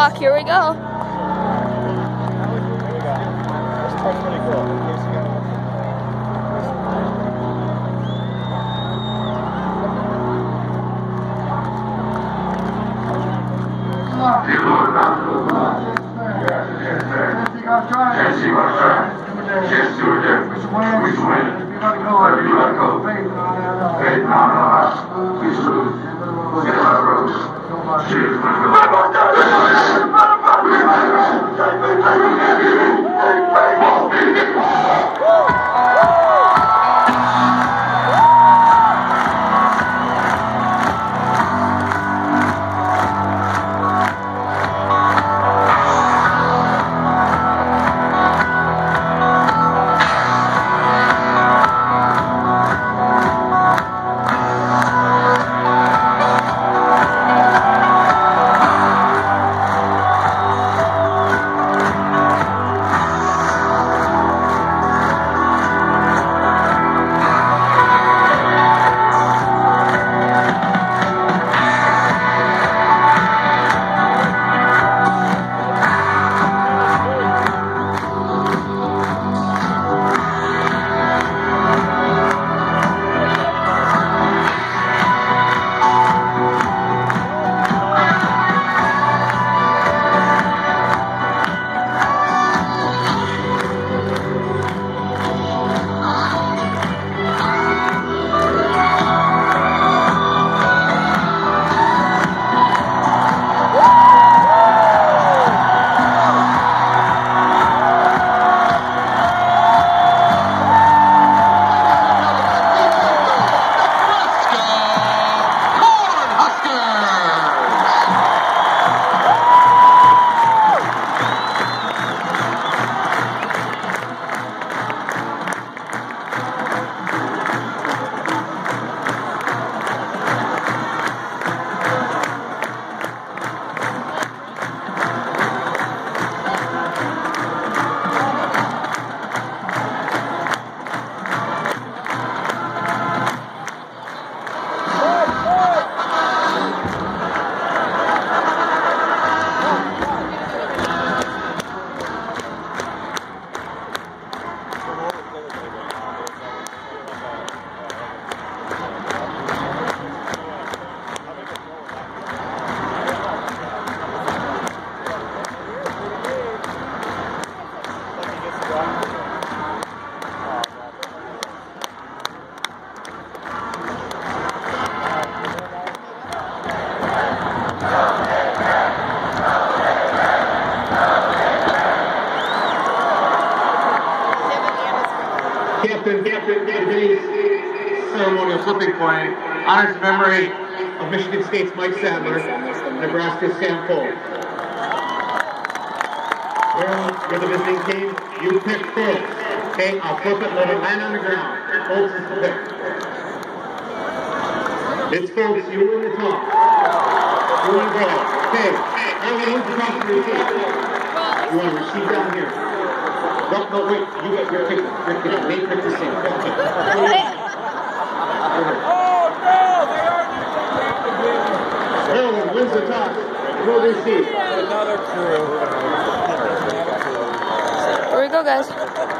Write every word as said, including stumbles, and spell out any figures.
clock. Here we go. That's pretty cool. Yes, you are trying. Yes, you are there. Which way? Wherever you gotta go. Faith on us. We salute. Get our roads. Cheers, my Captain, Captain, today's ceremonial flipping point honors the memory of Michigan State's Mike Sadler, Nebraska's Sam Foltz. Maryland, you're the visiting team. You pick Foltz. Okay, I'll flip it, let it land on the ground. Foltz is the pick. It's Foltz, you win the toss. You win the ball. Okay, Harley, who's the toss for your team? You want to receive down here. No, no, wait, you get your pick. Your pick. They pick the same. Okay. Oh, no! They are Maryland wins the toss. Will receive. Another crew. Here we go, guys.